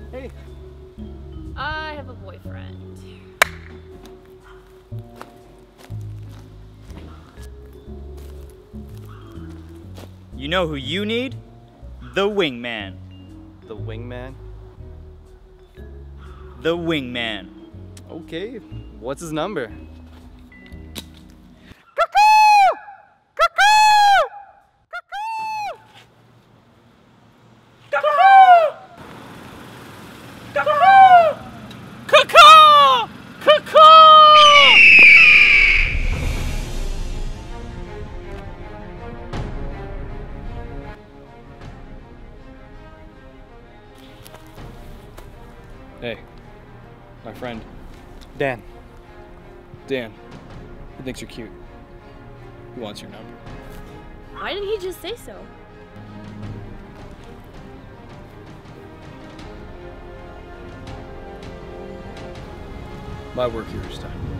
Hey. I have a boyfriend. You know who you need? The wingman. The wingman? The wingman. Okay, what's his number? Hey, my friend, Dan. Dan. He thinks you're cute. He wants your number. Why didn't he just say so? My work here is done.